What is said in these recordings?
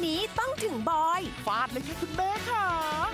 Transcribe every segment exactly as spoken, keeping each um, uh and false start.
นี้ต้องถึงบอยฟาดเลยค่ะคุณแม่ค่ะ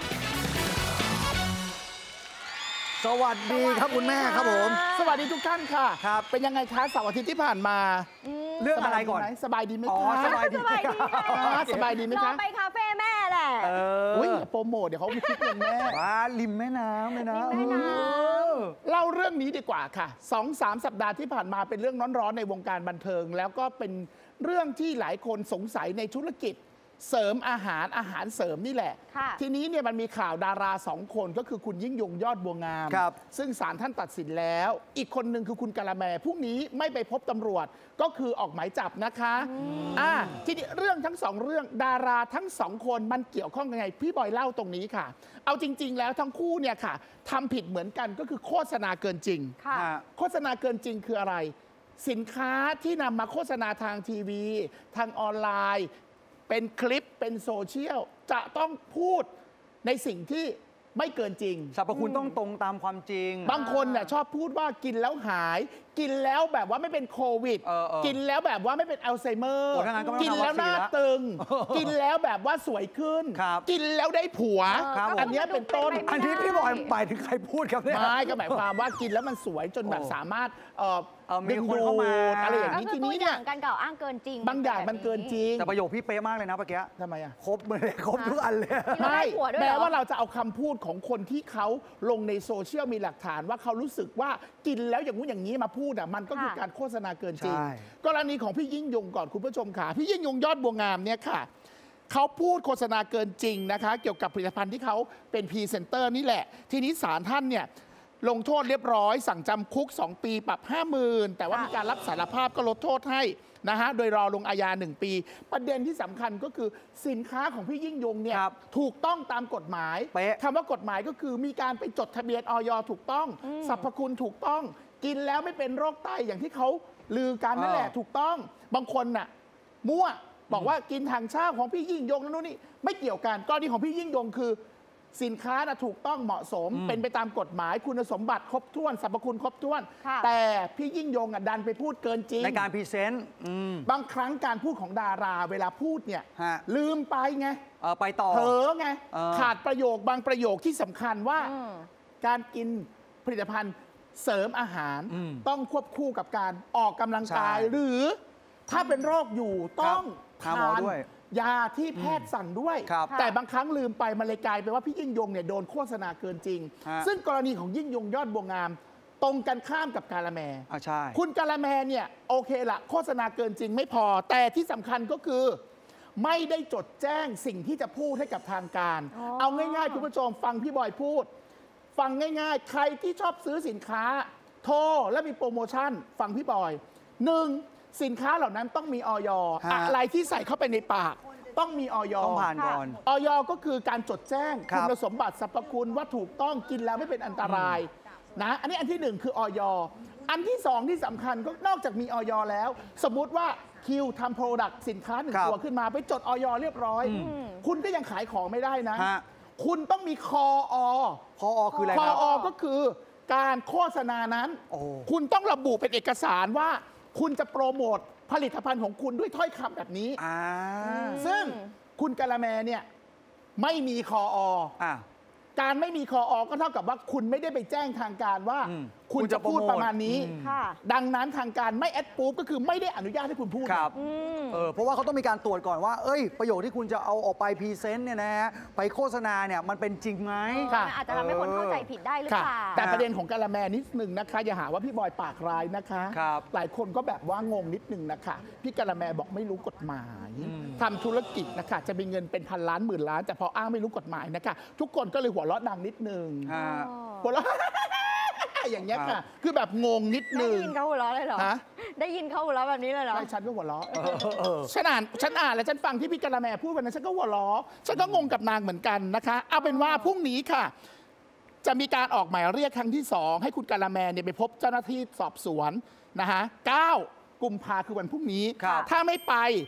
สวัสดีครับคุณแม่ครับผมสวัสดีทุกท่านค่ะครับเป็นยังไงคะเสาร์อาทิตย์ที่ผ่านมาเรื่องอะไรก่อนสบายดีไหมคะอ๋อสบายดีค่ะสบายดีไหมคะไปคาเฟ่แม่แหละอุ้ยโปรโมทเดี๋ยวเขาคิดเงินแม่ว้าริมแม่น้ำเลยนะแม่น้ำเล่าเรื่องนี้ดีกว่าค่ะสองสามสัปดาห์ที่ผ่านมาเป็นเรื่องร้อนๆในวงการบันเทิงแล้วก็เป็นเรื่องที่หลายคนสงสัยในธุรกิจเสริมอาหารอาหารเสริมนี่แหละทีนี้เนี่ยมันมีข่าวดาราสองคนก็คือคุณยิ่งยงยอดบัวงามซึ่งศาลท่านตัดสินแล้วอีกคนหนึ่งคือคุณกะละแมพรุ่งนี้ไม่ไปพบตำรวจก็คือออกหมายจับนะคะอ่าทีนี้เรื่องทั้งสองเรื่องดาราทั้งสองคนมันเกี่ยวข้องยังไงพี่บอยเล่าตรงนี้ค่ะเอาจริงๆแล้วทั้งคู่เนี่ยค่ะทำผิดเหมือนกันก็คือโฆษณาเกินจริงโฆษณาเกินจริงคืออะไรสินค้าที่นำมาโฆษณาทางทีวีทางออนไลน์เป็นคลิปเป็นโซเชียลจะต้องพูดในสิ่งที่ไม่เกินจริงสรรพคุณต้องตรงตามความจริงบางคนเนี่ยชอบพูดว่ากินแล้วหายกินแล้วแบบว่าไม่เป็นโควิดกินแล้วแบบว่าไม่เป็นอัลไซเมอร์กินแล้วหน้าตึงกินแล้วแบบว่าสวยขึ้นกินแล้วได้ผัวอันนี้เป็นต้นอันนี้พี่บอยหมายถึงใครพูดครับเนี่ยไม่ก็หมายความว่ากินแล้วมันสวยจนแบบสามารถมีคนเข้ามาอะไรอย่างนี้ทีนี้เนี่ยการกล่าวอ้างเกินจริงบางอย่างมันเกินจริงแต่ประโยคพี่เป๊ะมากเลยนะเมื่อกี้ทำไมอ่ะครบเลยครบทุกอันเลยไม่แม้ว่าเราจะเอาคำพูดของคนที่เขาลงในโซเชียลมีหลักฐานว่าเขารู้สึกว่ากินแล้วอย่างงู้นอย่างนี้มาพูดอ่ะมันก็คือการโฆษณาเกินจริงกรณีของพี่ยิ่งยงก่อนคุณผู้ชมค่ะพี่ยิ่งยงยอดบัวงามเนี่ยค่ะเขาพูดโฆษณาเกินจริงนะคะเกี่ยวกับผลิตภัณฑ์ที่เขาเป็นพรีเซนเตอร์นี่แหละทีนี้ศาลท่านเนี่ยลงโทษเรียบร้อยสั่งจำคุกสองปีปรับ ห้าหมื่น แต่ว่ามีการรับสารภาพก็ลดโทษให้นะฮะโดยรอลงอาญาหนึ่งปีประเด็นที่สำคัญก็คือสินค้าของพี่ยิ่งยงเนี่ยถูกต้องตามกฎหมายคำว่ากฎหมายก็คือมีการไปจดทะเบียนอย.ถูกต้องสรรพคุณถูกต้องกินแล้วไม่เป็นโรคไตอย่างที่เขาลือกันนั่นแหละถูกต้องบางคนน่ะมั่วบอกว่ากินถังเช่าของพี่ยิ่งยงนั่นนี่ไม่เกี่ยวกันกรณีของพี่ยิ่งยงคือสินค้านะถูกต้องเหมาะสมเป็นไปตามกฎหมายคุณสมบัติครบถ้วนสรรพคุณครบถ้วนแต่พี่ยิ่งยงอ่ะดันไปพูดเกินจริงในการพรีเซนต์บางครั้งการพูดของดาราเวลาพูดเนี่ยลืมไปไงไปต่อเผลอไงขาดประโยคบางประโยคที่สำคัญว่าการกินผลิตภัณฑ์เสริมอาหารต้องควบคู่กับการออกกำลังกายหรือถ้าเป็นโรคอยู่ต้องทานยาที่แพทย์สั่งด้วยแต่บางครั้งลืมไปมันเลยกลายเป็นว่าพี่ยิ่งยงเนี่ยโดนโฆษณาเกินจริงซึ่งกรณีของยิ่งยงยอดบัวงามตรงกันข้ามกับกาละแมคุณกาละแมเนี่ยโอเคละโฆษณาเกินจริงไม่พอแต่ที่สำคัญก็คือไม่ได้จดแจ้งสิ่งที่จะพูดให้กับทางการเอาง่ายๆคุณผู้ชมฟังพี่บอยพูดฟังง่ายๆใครที่ชอบซื้อสินค้าโทรและมีโปรโมชั่นฟังพี่บอยหนึ่งสินค้าเหล่านั้นต้องมีอย.อะไรที่ใส่เข้าไปในปากต้องมีอย. ต้องผ่านก่อนอย.ก็คือการจดแจ้งคุณสมบัติสรรพคุณว่าถูกต้องกินแล้วไม่เป็นอันตรายนะอันนี้อันที่หนึ่งคืออย.อันที่สองที่สำคัญก็นอกจากมีอย.แล้วสมมุติว่าคิวทำโปรดักต์สินค้าหนึ่งตัวขึ้นมาไปจดอย.เรียบร้อยคุณก็ยังขายของไม่ได้นะคุณต้องมีคออคออคืออะไรครับคออก็คือการโฆษณานั้นคุณต้องระบุเป็นเอกสารว่าคุณจะโปรโมทผลิตภัณฑ์ของคุณด้วยถ้อยคำแบบนี้ซึ่งคุณกะละแมเนี่ยไม่มีคออการไม่มีคออก็เท่ากับว่าคุณไม่ได้ไปแจ้งทางการว่าคุณจะพูดประมาณนี้ดังนั้นทางการไม่แอดปูฟก็คือไม่ได้อนุญาตให้คุณพูดครับเออเพราะว่าเขาต้องมีการตรวจก่อนว่าเอ้ยประโยชน์ที่คุณจะเอาออกไปพรีเซนต์เนี่ยนะฮะไปโฆษณาเนี่ยมันเป็นจริงไหมอาจจะทำให้คนเข้าใจผิดได้หรือเปล่าแต่ประเด็นของกะละแมนิดนึงนะคะอย่าหาว่าพี่บอยปากร้ายนะคะหลายคนก็แบบว่างงนิดนึงนะคะพี่กะละแมบอกไม่รู้กฎหมายทำธุรกิจนะคะจะมีเงินเป็นพันล้านหมื่นล้านแต่พออ้างไม่รู้กฎหมายนะคะทุกคนก็เลยหัวเราะดังนิดนึงหัวเราะอย่างเงี้ยค่ะคือแบบงงนิดนึงได้ยินเขาหัวเราะเลยเหรอได้ยินเขาหัวเราะแบบนี้เลยเหรอใช่ฉันก็หัวเราะฉันอ่านฉันอ่านแล้วฉันฟังที่พี่กะละแมพูดวันนั้นฉันก็หัวเราะฉันก็งงกับนางเหมือนกันนะคะเอาเป็นว่าพรุ่งนี้ค่ะจะมีการออกหมายเรียกครั้งที่สองให้คุณกะละแมเนี่ยไปพบเจ้าหน้าที่สอบสวนนะคะเก้ากุมภาคือวันพรุ่งนี้ถ้าไม่ไป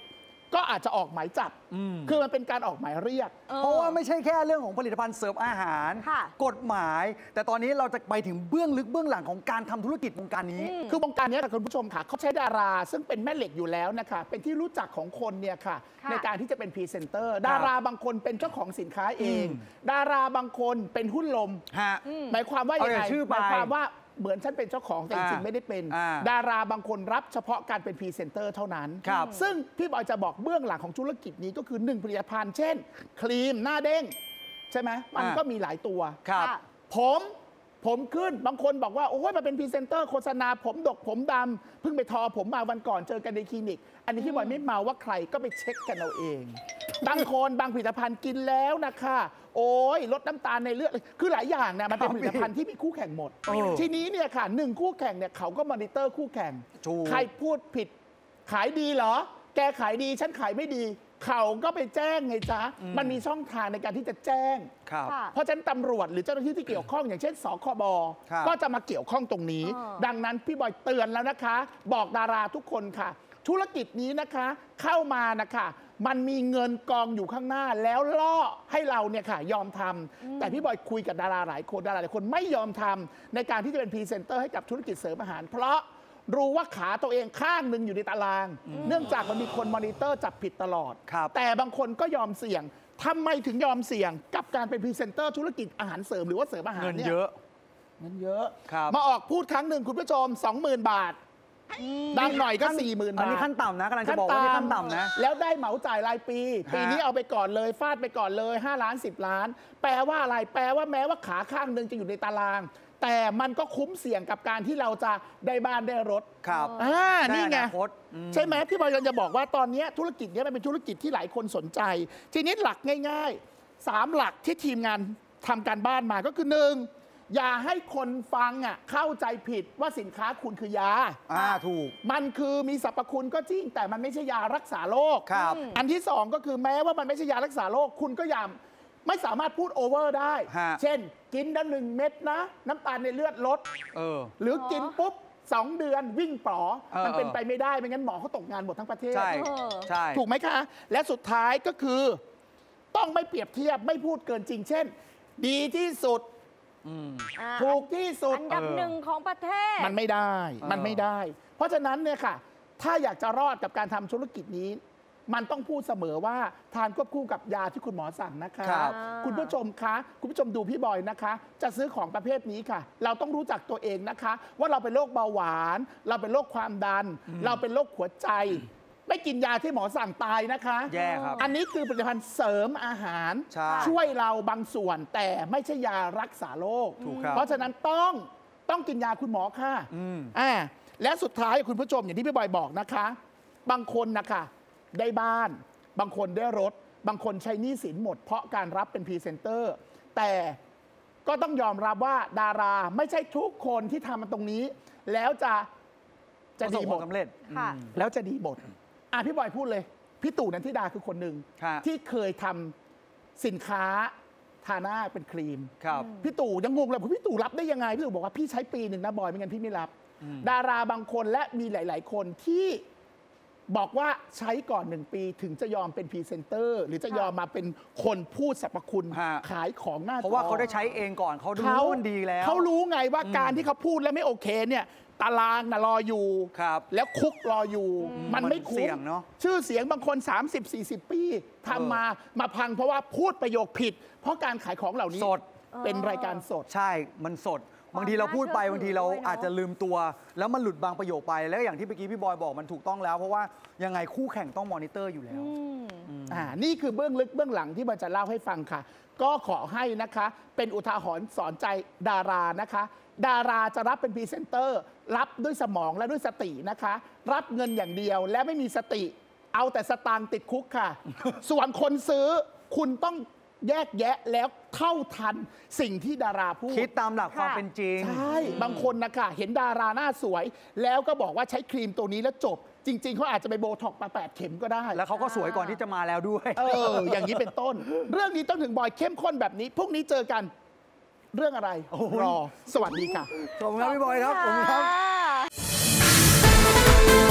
ก็อาจจะออกหมายจับคือมันเป็นการออกหมายเรียกเพราะว่าไม่ใช่แค่เรื่องของผลิตภัณฑ์เสริมอาหาร กฎหมาย แต่ตอนนี้เราจะไปถึงเบื้องลึกเบื้องหลังของการทำธุรกิจวงการนี้คือวงการนี้ค่ะคุณผู้ชมค่ะเขาใช้ดาราซึ่งเป็นแม่เหล็กอยู่แล้วนะคะเป็นที่รู้จักของคนเนี่ยค่ะในการที่จะเป็นพรีเซนเตอร์ดาราบางคนเป็นเจ้าของสินค้าเอง ดาราบางคนเป็นหุ้นลมหมายความว่าอย่างไรหมายความว่าเหมือนฉันเป็นเจ้าของแต่จริงๆไม่ได้เป็นดาราบางคนรับเฉพาะการเป็นพรีเซนเตอร์เท่านั้นซึ่งพี่บอยจะบอกเบื้องหลังของธุรกิจนี้ก็คือหนึ่งผลิตภัณฑ์เช่นครีมหน้าเด้งใช่ไหมมันก็มีหลายตัวผมผมขึ้นบางคนบอกว่าโอ้ยมาเป็นพรีเซนเตอร์โฆษณาผมดกผมดำเพิ่งไปทอผมมาวันก่อนเจอกันในคลินิกอันนี้พี่บอยไม่เมาว่าใครก็ไปเช็คกันเอาเองบางคนบางผลิตภัณฑ์กินแล้วนะคะโอ้ยลดน้ำตาลในเลือดคือหลายอย่างนะมันเป็นผลิตภัณฑ์ที่มีคู่แข่งหมดทีนี้เนี่ยค่ะหนึ่งคู่แข่งเนี่ยเขาก็มอนิเตอร์คู่แข่งใครพูดผิดขายดีเหรอแกขายดีฉันขายไม่ดีเขาก็ไปแจ้งไงจ๊ะมันมีช่องทางในการที่จะแจ้งเพราะฉะนั้นตำรวจหรือเจ้าหน้าที่ที่เกี่ยวข้องอย่างเช่นสคบก็จะมาเกี่ยวข้องตรงนี้ดังนั้นพี่บอยเตือนแล้วนะคะบอกดาราทุกคนค่ะธุรกิจนี้นะคะเข้ามานะคะมันมีเงินกองอยู่ข้างหน้าแล้วล่อให้เราเนี่ยค่ะยอมทำแต่พี่บอยคุยกับดาราหลายคนดาราหลายคนไม่ยอมทำในการที่จะเป็นพรีเซนเตอร์ให้กับธุรกิจเสริมอาหารเพราะรู้ว่าขาตัวเองข้างหนึ่งอยู่ในตารางเนื่องจากมันมีคนมอนิเตอร์จับผิดตลอดแต่บางคนก็ยอมเสี่ยงทำไมถึงยอมเสี่ยงกับการเป็นพรีเซนเตอร์ธุรกิจอาหารเสริมหรือว่าเสริมอาหารเนี่ยเงินเยอะเงินเยอะมาออกพูดครั้งหนึ่งคุณผู้ชม สองหมื่น บาทดังหน่อยก็ สี่หมื่น บาทอันนี้ขั้นต่ำนะกำลังจะบอกว่าขั้นต่ำนะแล้วได้เหมาจ่ายรายปีปีนี้เอาไปก่อนเลยฟาดไปก่อนเลยห้าล้านสิบล้านแปลว่าอะไรแปลว่าแม้ว่าขาข้างหนึ่งจะอยู่ในตารางแต่มันก็คุ้มเสี่ยงกับการที่เราจะได้บ้านได้รถครับอ่านี่ไงใช่ไหมพี่บอยจะบอกว่าตอนนี้ธุรกิจนี้มันเป็นธุรกิจที่หลายคนสนใจทีนี้หลักง่ายๆสามหลักที่ทีมงานทำการบ้านมาก็คือหนึ่งอย่าให้คนฟังอ่ะเข้าใจผิดว่าสินค้าคุณคือยาอ่าถูกมันคือมีสรรพคุณก็จริงแต่มันไม่ใช่ยารักษาโรคครับอันที่สองก็คือแม้ว่ามันไม่ใช่ยารักษาโรคคุณก็อย่าไม่สามารถพูดโอเวอร์ได้เช่นกินได้หนึ่งเม็ดนะน้ำตาลในเลือดลดเออหรือกินปุ๊บสองเดือนวิ่งป๋อมันเป็นไปไม่ได้ไม่งั้นหมอเขาตกงานหมดทั้งประเทศใช่ใช่ถูกไหมคะและสุดท้ายก็คือต้องไม่เปรียบเทียบไม่พูดเกินจริงเช่นดีที่สุดถูกที่สุดอันดับหนึ่งของประเทศมันไม่ได้มันไม่ได้เพราะฉะนั้นเนี่ยค่ะถ้าอยากจะรอดกับการทำธุรกิจนี้มันต้องพูดเสมอว่าทานควบคู่กับยาที่คุณหมอสั่งนะคะคุณผู้ชมคะคุณผู้ชมดูพี่บอยนะคะจะซื้อของประเภทนี้ค่ะเราต้องรู้จักตัวเองนะคะว่าเราเป็นโรคเบาหวานเราเป็นโรคความดันเราเป็นโรคหัวใจไม่กินยาที่หมอสั่งตายนะคะแย่ครับอันนี้คือผลิตภัณฑ์เสริมอาหารช่วยเราบางส่วนแต่ไม่ใช่ยารักษาโรคเพราะฉะนั้นต้องต้องกินยาคุณหมอค่ะอ่าและสุดท้ายคุณผู้ชมอย่างที่พี่บอยบอกนะคะบางคนนะคะได้บ้านบางคนได้รถบางคนใช้หนี้สินหมดเพราะการรับเป็นพรีเซนเตอร์แต่ก็ต้องยอมรับว่าดาราไม่ใช่ทุกคนที่ทำมันตรงนี้แล้วจะจะดีหมดแล้วจะดีหมดอ่ะพี่บอยพูดเลยพี่ตู่นันทิดาคือคนหนึ่งที่เคยทำสินค้าทาหน้าเป็นครีมพี่ตู่ยังงงเลยพี่ตู่รับได้ยังไงพี่ตู่บอกว่าพี่ใช้ปีหนึ่งนะบอยไม่งั้นพี่ไม่รับดาราบางคนและมีหลาย ๆ คนที่บอกว่าใช้ก่อนหนึ่งปีถึงจะยอมเป็นพรีเซนเตอร์หรือจะยอมมาเป็นคนพูดสรรพคุณขายของหน้าเพราะว่าเขาได้ใช้เองก่อนเขาดูมันดีแล้วเขารู้ไงว่าการที่เขาพูดแล้วไม่โอเคเนี่ยตารางน่ะรออยู่แล้วคุกรออยู่มันไม่คุ้มชื่อเสียงบางคน สามสิบสี่สิบ ปีทำมามาพังเพราะว่าพูดประโยคผิดเพราะการขายของเหล่านี้สดเป็นรายการสดใช่มันสดบางทีเราพูดไปบางทีเราอาจจะลืมตัวแล้วมันหลุดบางประโยคไปแล้วอย่างที่เมื่อกี้พี่บอยบอกมันถูกต้องแล้วเพราะว่ายังไงคู่แข่งต้องมอนิเตอร์อยู่แล้วอ่านี่คือเบื้องลึกเบื้องหลังที่มันจะเล่าให้ฟังค่ะก็ขอให้นะคะเป็นอุทาหรณ์สอนใจดารานะคะดาราจะรับเป็นพรีเซนเตอร์รับด้วยสมองและด้วยสตินะคะรับเงินอย่างเดียวและไม่มีสติเอาแต่สตางค์ติดคุกค่ะ ส่วนคนซื้อคุณต้องแยกแยะแล้วเท่าทันสิ่งที่ดาราพูดคิดตามหลักความเป็นจริงใช่บางคนนะคะเห็นดาราหน้าสวยแล้วก็บอกว่าใช้ครีมตัวนี้แล้วจบจริงๆเขาอาจจะไปโบท็อกมาแปดเข็มก็ได้แล้วเขาก็สวยก่อนที่จะมาแล้วด้วยเอออย่างนี้เป็นต้นเรื่องนี้ต้องถึงบอยเข้มข้นแบบนี้พรุ่งนี้เจอกันเรื่องอะไรรอสวัสดีค่ะขอบคุณครับพี่บอยครับขอบคุณครับ